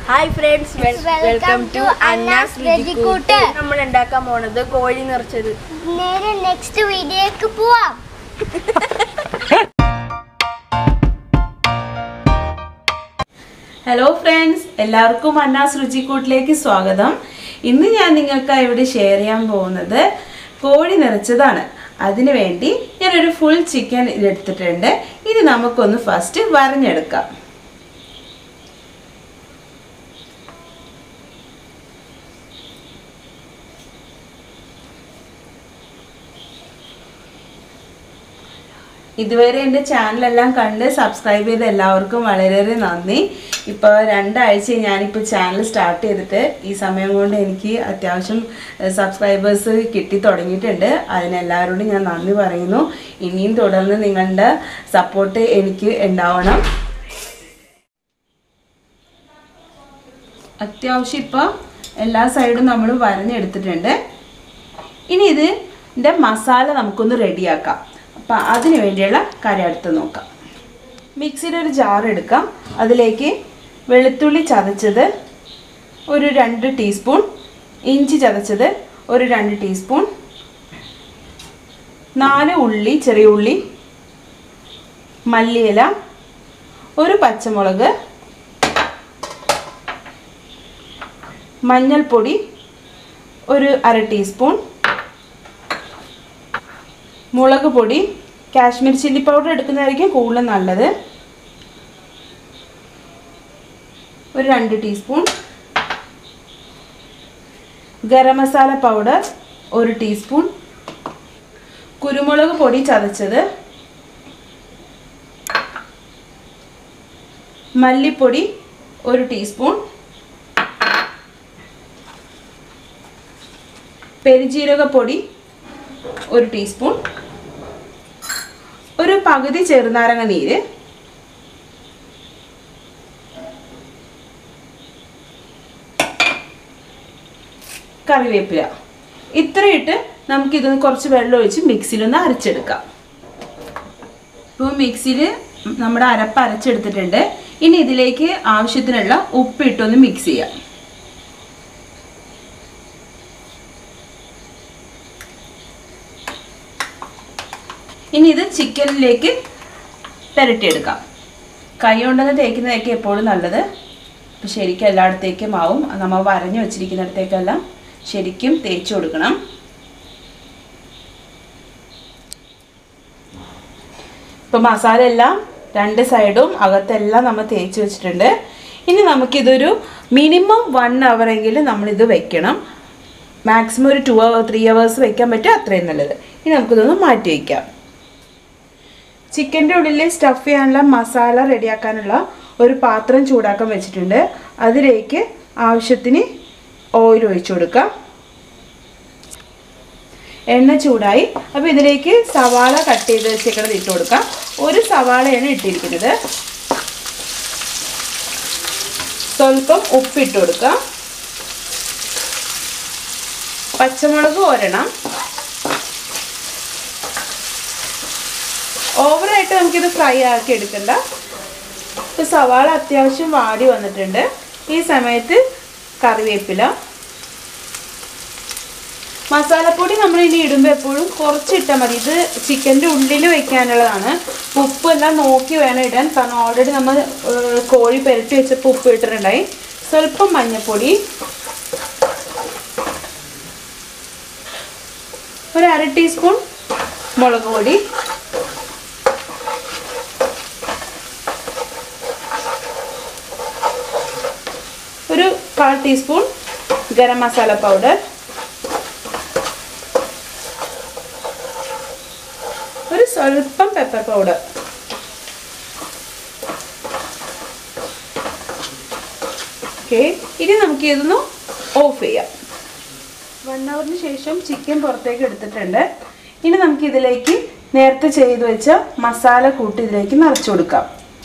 Hi friends, welcome to Anna's Vegikoot. നമ്മൾ ഉണ്ടാക്കാൻ പോണത് കോഴി നിറച്ചത്. നേരെ നെക്സ്റ്റ് വീഡിയോക്ക് പോവാം. ഹലോ ഫ്രണ്ട്സ്, എല്ലാവർക്കും അന്നാസ് രുചിക്കൂട്ടിലേക്ക് സ്വാഗതം. ഇന്ന് ഞാൻ നിങ്ങൾക്കായി ഇവിടെ ഷെയർ ചെയ്യാൻ പോകുന്നത് കോഴി നിറച്ചതാണ്. അതിനുവേണ്ടി ഞാനൊരു ഫുൾ ചിക്കൻ എടുത്തിട്ടുണ്ട്. ഇനി നമുക്കൊന്ന് ഫസ്റ്റ് വരഞ്ഞെടുക്കാം. ഇതുവരെ എൻ്റെ ചാനലെല്ലാം കണ്ട് സബ്സ്ക്രൈബ് ചെയ്ത എല്ലാവർക്കും വളരെയേറെ നന്ദി. ഇപ്പോൾ 2 ആഴ്ച ഞാനിപ്പോൾ ചാനൽ സ്റ്റാർട്ട് ചെയ്തിട്ട് ഈ സമയം കൊണ്ട് എനിക്ക് അത്യാവശ്യം സബ്സ്ക്രൈബേഴ്സ് കിട്ടി തുടങ്ങിയിട്ടുണ്ട്. അതിനെല്ലാവരോടും ഞാൻ നന്ദി പറയുന്നു. ഇനിയും തുടർന്ന് നിങ്ങളുടെ സപ്പോർട്ട് എനിക്ക് ഉണ്ടാവണം. അത്യാവശ്യം ഇപ്പോൾ എല്ലാ സൈഡും നമ്മൾ വരഞ്ഞെടുത്തിട്ടുണ്ട്. ഇനി ഇതിൻ്റെ മസാല നമുക്കൊന്ന് റെഡിയാക്കാം. അപ്പം അതിന് വേണ്ടിയുള്ള കാര്യം അടുത്ത് നോക്കാം. മിക്സിയുടെ ഒരു ജാർ എടുക്കാം. അതിലേക്ക് വെളുത്തുള്ളി ചതച്ചത് ഒരു 2 ടീസ്പൂൺ, ഇഞ്ചി ചതച്ചത് ഒരു 2 ടീസ്പൂൺ, 4 ഉള്ളി, ചെറിയ ഉള്ളി, മല്ലിയില, ഒരു പച്ചമുളക്, മഞ്ഞൾപ്പൊടി ഒരു 1/2 ടീസ്പൂൺ, മുളക് പൊടി, കാശ്മീർ ചില്ലി പൗഡർ എടുക്കുന്നതായിരിക്കും കൂടുതൽ നല്ലത്, ഒരു 2 teaspoon, garam masala powder 1 teaspoon, കുരുമുളക് പൊടി ചതച്ചത്, മല്ലിപ്പൊടി 1 ടീസ്പൂൺ, പെരുംജീരകപ്പൊടി 1 ടീസ്പൂൺ, ഒരു പകുതി ചെറുനാരങ്ങ നീര്, കറിവേപ്പില. ഇത്രയിട്ട് നമുക്കിതൊന്ന് കുറച്ച് വെള്ളം ഒഴിച്ച് മിക്സിയിലൊന്ന് അരച്ചെടുക്കാം. ഇപ്പോൾ മിക്സിയിൽ നമ്മുടെ അരപ്പ് അരച്ചെടുത്തിട്ടുണ്ട്. ഇനി ഇതിലേക്ക് ആവശ്യത്തിനുള്ള ഉപ്പിട്ടൊന്ന് മിക്സ് ചെയ്യാം. ഇനി ഇത് ചിക്കനിലേക്ക് പുരട്ടിയെടുക്കാം. കൈ കൊണ്ടൊന്ന് തേക്കുന്നതൊക്കെ എപ്പോഴും നല്ലത്. അപ്പോൾ ശരിക്കും എല്ലായിടത്തേക്കും ആവും. നമ്മൾ വരഞ്ഞു വെച്ചിരിക്കുന്നിടത്തേക്കെല്ലാം ശരിക്കും തേച്ച് കൊടുക്കണം. ഇപ്പോൾ മസാല എല്ലാം 2 സൈഡും അകത്തെല്ലാം നമ്മൾ തേച്ച് വെച്ചിട്ടുണ്ട്. ഇനി നമുക്കിതൊരു മിനിമം 1 അവറെങ്കിലും നമ്മളിത് വെക്കണം. മാക്സിമം ഒരു 3 അവേഴ്സ് വെക്കാൻ പറ്റും, അത്രയും നല്ലത്. ഇനി നമുക്കിതൊന്ന് മാറ്റി വയ്ക്കാം. ചിക്കൻ്റെ ഉള്ളിൽ സ്റ്റഫ് ചെയ്യാനുള്ള മസാല റെഡിയാക്കാനുള്ള ഒരു പാത്രം ചൂടാക്കാൻ വെച്ചിട്ടുണ്ട്. അതിലേക്ക് ആവശ്യത്തിന് ഓയിൽ ഒഴിച്ചു കൊടുക്കാം. എണ്ണ ചൂടായി. അപ്പോൾ ഇതിലേക്ക് സവാള കട്ട് ചെയ്ത് വെച്ചേക്കണത് ഇട്ട് കൊടുക്കാം. ഒരു സവാളയാണ് ഇട്ടിരിക്കുന്നത്. സ്വല്പം ഉപ്പിട്ട് കൊടുക്കാം. പച്ചമുളക് ഒരെണ്ണം. ഓവറായിട്ട് നമുക്കിത് ഫ്രൈ ആക്കി എടുക്കണ്ട. ഇപ്പോൾ സവാള അത്യാവശ്യം വാടി വന്നിട്ടുണ്ട്. ഈ സമയത്ത് കറിവേപ്പില, മസാലപ്പൊടി നമ്മൾ ഇനി ഇടുമ്പോൾ എപ്പോഴും കുറച്ചിട്ടാൽ മതി. ഇത് ചിക്കൻ്റെ ഉള്ളിൽ വയ്ക്കാനുള്ളതാണ്. ഉപ്പെല്ലാം നോക്കി വേണം ഇടാൻ. കാരണം ഓൾറെഡി നമ്മൾ കോഴി പുരട്ടി വെച്ചപ്പോൾ ഉപ്പ് ഇട്ടിട്ടുണ്ടായി. സ്വല്പം മഞ്ഞൾപ്പൊടി, ഒരു 1/2 ടീസ്പൂൺ മുളക് പൊടി, ഒരു 1/4 ടീസ്പൂൺ ഗരം മസാല പൗഡർ, ഒരു സ്വല്പം പെപ്പർ പൗഡർ. ഓക്കെ, ഇനി നമുക്ക് ഇതൊന്ന് ഓഫ് ചെയ്യാം. 1 അവറിന് ശേഷം ചിക്കൻ പുറത്തേക്ക് എടുത്തിട്ടുണ്ട്. ഇനി നമുക്കിതിലേക്ക് നേരത്തെ ചെയ്ത് വെച്ച മസാല കൂട്ടി ഇതിലേക്ക് നിറച്ചു കൊടുക്കാം.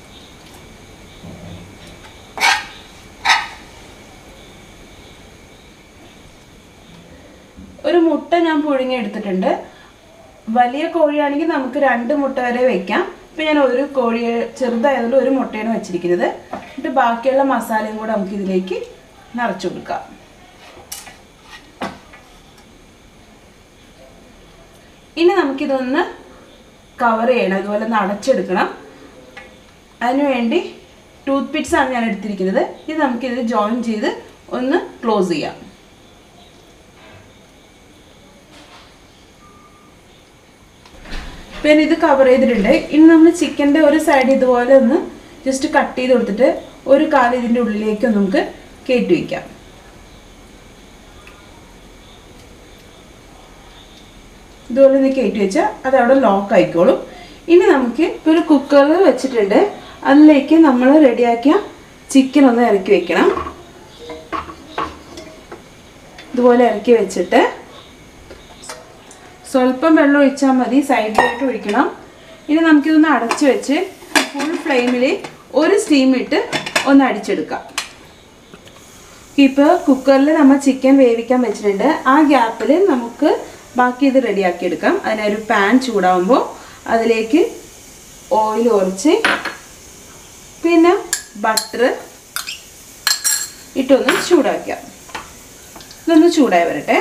ഒരു മുട്ട ഞാൻ പുഴുങ്ങി എടുത്തിട്ടുണ്ട്. വലിയ കോഴിയാണെങ്കിൽ നമുക്ക് 2 മുട്ട വരെ വെക്കാം. ഇപ്പോൾ ഞാൻ ഒരു കോഴി ചെറുതായതുകൊണ്ട് ഒരു മുട്ടയാണ് വെച്ചിരിക്കുന്നത്. എന്നിട്ട് ബാക്കിയുള്ള മസാലയും കൂടെ നമുക്ക് ഇതിലേക്ക് നിറച്ചു കൊടുക്കാം. ഇനി നമുക്കിതൊന്ന് കവർ ചെയ്യണം, ഇതുപോലെ ഒന്ന് അടച്ചെടുക്കണം. അതിനുവേണ്ടി ടൂത്ത് പിക്സ് ആണ് ഞാൻ എടുത്തിരിക്കുന്നത്. ഇത് നമുക്കിത് ജോയിൻ ചെയ്ത് ഒന്ന് ക്ലോസ് ചെയ്യാം. പിന്നെ ഇത് കവർ ചെയ്തിട്ടുണ്ട്. ഇനി നമ്മൾ ചിക്കൻ്റെ ഒരു സൈഡ് ഇതുപോലെ ഒന്ന് ജസ്റ്റ് കട്ട് ചെയ്ത് കൊടുത്തിട്ട് ഒരു കാല് ഇതിൻ്റെ ഉള്ളിലേക്ക് നമുക്ക് കയറ്റി വയ്ക്കാം. ഇതുപോലെ ഒന്ന് കയറ്റി വെച്ചാൽ അതവിടെ ലോക്ക് ആയിക്കോളും. ഇനി നമുക്ക് ഇപ്പോൾ ഒരു കുക്കറിൽ വെച്ചിട്ടുണ്ട്, അതിലേക്ക് നമ്മൾ റെഡിയാക്കിയ ചിക്കൻ ഒന്ന് ഇറക്കി വെക്കണം. ഇതുപോലെ ഇറക്കി വെച്ചിട്ട് സ്വല്പം വെള്ളം ഒഴിച്ചാൽ മതി, സൈഡിലായിട്ട് ഒഴിക്കണം. ഇനി നമുക്കിതൊന്ന് അടച്ചു വെച്ച് ഫുൾ ഫ്ലെയിമിൽ ഒരു സ്റ്റീം ഇട്ട് ഒന്ന് അടിച്ചെടുക്കാം. ഇപ്പോൾ കുക്കറിൽ നമ്മൾ ചിക്കൻ വേവിക്കാൻ വെച്ചിട്ടുണ്ട്. ആ ഗ്യാപ്പിൽ നമുക്ക് ബാക്കി ഇത് റെഡിയാക്കി എടുക്കാം. അതിനൊരു പാൻ ചൂടാകുമ്പോൾ അതിലേക്ക് ഓയിൽ ഒഴിച്ച് പിന്നെ ബട്ടർ ഇട്ടൊന്ന് ചൂടാക്കാം. ഇതൊന്ന് ചൂടായി വരട്ടെ.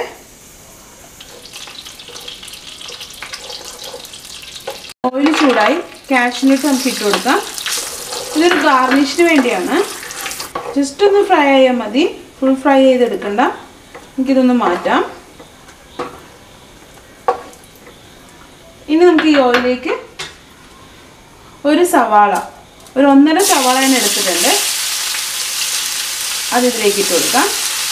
ഓയിൽ ചൂടായി, കാഷ്യൂനട്ട് നമുക്ക് ഇട്ട് കൊടുക്കാം. ഇതൊരു ഗാർണിഷിന് വേണ്ടിയാണ്, ജസ്റ്റ് ഒന്ന് ഫ്രൈ ആയാൽ മതി, ഫുൾ ഫ്രൈ ചെയ്തെടുക്കണ്ട. നമുക്കിതൊന്ന് മാറ്റാം. ഇനി നമുക്ക് ഈ ഓയിലേക്ക് ഒരു സവാള, ഒരു 1.5 സവാള ഞാൻ എടുത്തിട്ടുണ്ട്, അത് ഇതിലേക്ക് ഇട്ട് കൊടുക്കാം.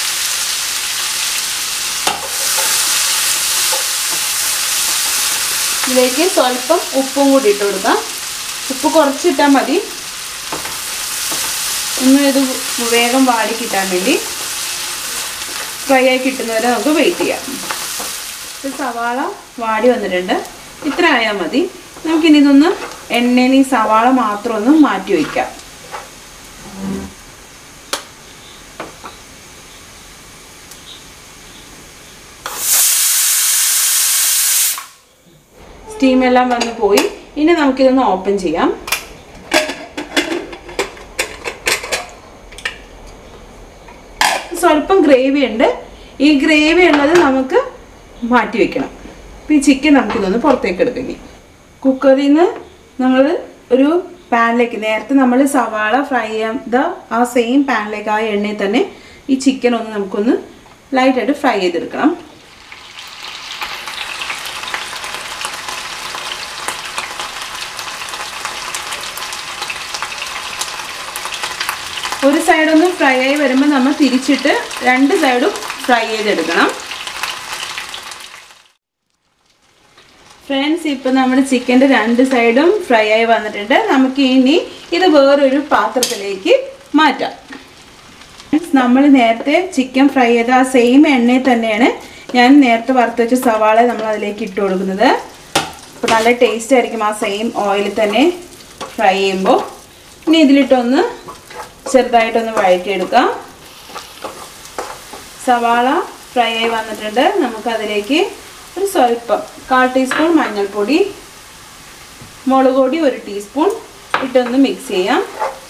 ഇതിലേക്ക് സ്വല്പം ഉപ്പും കൂടി ഇട്ട് കൊടുക്കാം. ഉപ്പ് കുറച്ചിട്ടാൽ മതി, ഒന്ന് ഇത് വേഗം വാടി കിട്ടാൻ വേണ്ടി. ഫ്രൈ ആയി കിട്ടുന്നവരെ നമുക്ക് വെയിറ്റ് ചെയ്യാം. സവാള വാടി വന്നിട്ടുണ്ട്, ഇത്ര ആയാൽ മതി. നമുക്കിനി ഇതൊന്ന് എണ്ണയിൽ ഈ സവാള മാത്രം ഒന്ന് മാറ്റി വയ്ക്കാം. സ്റ്റീമെല്ലാം വന്ന് പോയി. ഇനി നമുക്കിതൊന്ന് ഓപ്പൺ ചെയ്യാം. സ്വല്പം ഗ്രേവി ഉണ്ട്, ഈ ഗ്രേവി ഉള്ളത് നമുക്ക് മാറ്റി വെക്കണം. അപ്പോൾ ഈ ചിക്കൻ നമുക്കിതൊന്ന് പുറത്തേക്ക് എടുക്കാം. കുക്കറിൽ നിന്ന് നമ്മൾ ഒരു പാനിലേക്ക്, നേരത്തെ നമ്മൾ സവാള ഫ്രൈ ചെയ്ത ആ സെയിം പാനിലേക്ക്, ആ എണ്ണയിൽ തന്നെ ഈ ചിക്കൻ ഒന്ന് നമുക്കൊന്ന് ലൈറ്റായിട്ട് ഫ്രൈ ചെയ്തെടുക്കണം. ഒരു സൈഡൊന്ന് ഫ്രൈ ആയി വരുമ്പോൾ നമ്മൾ തിരിച്ചിട്ട് 2 സൈഡും ഫ്രൈ ചെയ്തെടുക്കണം. ഫ്രണ്ട്സ്, ഇപ്പോൾ നമ്മുടെ ചിക്കൻ്റെ 2 സൈഡും ഫ്രൈ ആയി വന്നിട്ടുണ്ട്. നമുക്ക് ഇനി ഇത് വേറൊരു പാത്രത്തിലേക്ക് മാറ്റാം. നമ്മൾ നേരത്തെ ചിക്കൻ ഫ്രൈ ചെയ്ത ആ സെയിം എണ്ണയിൽ തന്നെയാണ് ഞാൻ നേരത്തെ വറുത്ത് വെച്ച സവാള നമ്മൾ അതിലേക്ക് ഇട്ട് കൊടുക്കുന്നത്. അപ്പോൾ നല്ല ടേസ്റ്റ് ആയിരിക്കും ആ സെയിം ഓയിലിൽ തന്നെ ഫ്രൈ ചെയ്യുമ്പോൾ. ഇനി ഇതിലിട്ടൊന്ന് ചെറുതായിട്ടൊന്ന് വഴറ്റിയെടുക്കാം. സവാള ഫ്രൈ ആയി വന്നിട്ടുണ്ട്. നമുക്കതിലേക്ക് ഒരു സ്വല്പം 1/4 ടീസ്പൂൺ മഞ്ഞൾപ്പൊടി, മുളക് പൊടി 1 ടീസ്പൂൺ ഇട്ടൊന്ന് മിക്സ് ചെയ്യാം.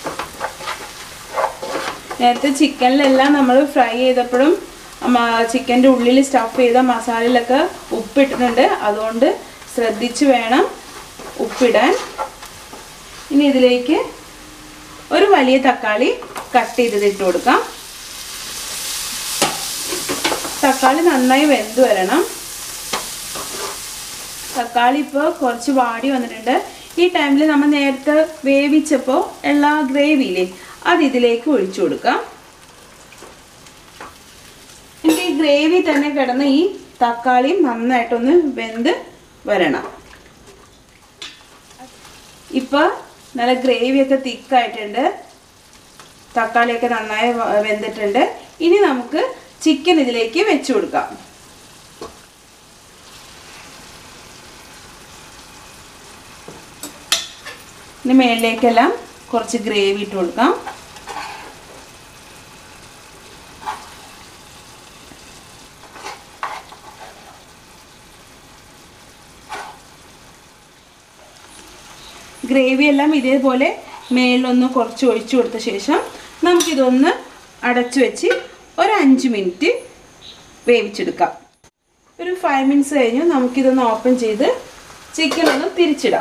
നേരത്തെ ചിക്കനിലെല്ലാം നമ്മൾ ഫ്രൈ ചെയ്തപ്പോഴും ചിക്കൻ്റെ ഉള്ളിൽ സ്റ്റഫ് ചെയ്ത മസാലയിലൊക്കെ ഉപ്പിട്ടിട്ടുണ്ട്, അതുകൊണ്ട് ശ്രദ്ധിച്ച് വേണം ഉപ്പിടാൻ. ഇനി ഇതിലേക്ക് ഒരു വലിയ തക്കാളി കട്ട് ചെയ്തത് ഇട്ട് കൊടുക്കാം. തക്കാളി നന്നായി വെന്ത് വരണം. തക്കാളി ഇപ്പോൾ കുറച്ച് വാടി വന്നിട്ടുണ്ട്. ഈ ടൈമിൽ നമ്മൾ നേരത്തെ വേവിച്ചപ്പോൾ എല്ലാ ഗ്രേവിയില്ലേ അത് ഇതിലേക്ക് ഒഴിച്ചു കൊടുക്കാം. എനിക്ക് ഈ ഗ്രേവി തന്നെ കിടന്ന് ഈ തക്കാളി നന്നായിട്ടൊന്ന് വെന്ത് വരണം. ഇപ്പോൾ നല്ല ഗ്രേവിയൊക്കെ തിക്കായിട്ടുണ്ട്, തക്കാളിയൊക്കെ നന്നായി വെന്തിട്ടുണ്ട്. ഇനി നമുക്ക് ചിക്കൻ ഇതിലേക്ക് വെച്ച് കൊടുക്കാം. ഇനി മേളിലേക്കെല്ലാം കുറച്ച് ഗ്രേവി ഇട്ട് കൊടുക്കാം. ഗ്രേവി എല്ലാം ഇതേപോലെ മേളിലൊന്ന് കുറച്ച് ഒഴിച്ചു കൊടുത്ത ശേഷം നമുക്കിതൊന്ന് അടച്ചു വെച്ച് ഒരു 5 മിനിറ്റ് വേവിച്ചെടുക്കാം. ഒരു 5 മിനിറ്റ്സ് കഴിഞ്ഞ് നമുക്കിതൊന്ന് ഓപ്പൺ ചെയ്ത് ചിക്കൻ ഒന്ന് തിരിച്ചിടാം.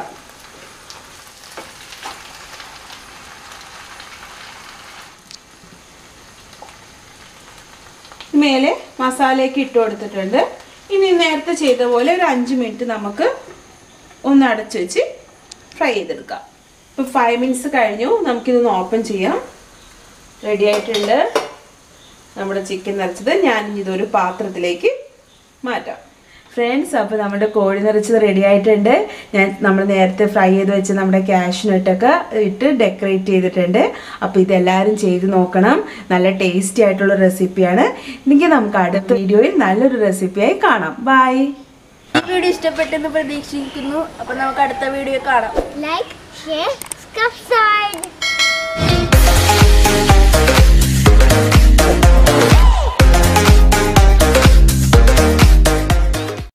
മേലെ മസാലയൊക്കെ ഇട്ട് കൊടുത്തിട്ടുണ്ട്. ഇനി നേരത്തെ ചെയ്ത പോലെ ഒരു 5 മിനിറ്റ് നമുക്ക് ഒന്ന് അടച്ചു വെച്ച് ഫ്രൈ ചെയ്തെടുക്കാം. ഇപ്പോൾ 5 മിനിറ്റ്സ് കഴിഞ്ഞു. നമുക്കിതൊന്ന് ഓപ്പൺ ചെയ്യാം. റെഡി ആയിട്ടുണ്ട് നമ്മുടെ ചിക്കൻ നിറച്ചത്. ഞാൻ ഇതൊരു പാത്രത്തിലേക്ക് മാറ്റാം. ഫ്രണ്ട്സ്, അപ്പോൾ നമ്മുടെ കോഴി നിറച്ചത് റെഡി ആയിട്ടുണ്ട്. നമ്മൾ നേരത്തെ ഫ്രൈ ചെയ്ത് വെച്ച് നമ്മുടെ കാഷ്നട്ടൊക്കെ ഇട്ട് ഡെക്കറേറ്റ് ചെയ്തിട്ടുണ്ട്. അപ്പോൾ ഇതെല്ലാവരും ചെയ്ത് നോക്കണം. നല്ല ടേസ്റ്റി ആയിട്ടുള്ള റെസിപ്പിയാണ്. എനിക്ക് നമുക്ക് അടുത്ത വീഡിയോയിൽ നല്ലൊരു റെസിപ്പിയായി കാണാം. ബൈ. ഈ വീഡിയോ ഇഷ്ടപ്പെട്ടെന്ന് പ്രതീക്ഷിക്കുന്നു. അപ്പോൾ നമുക്ക് അടുത്ത വീഡിയോ കാണാം. Like, share, subscribe.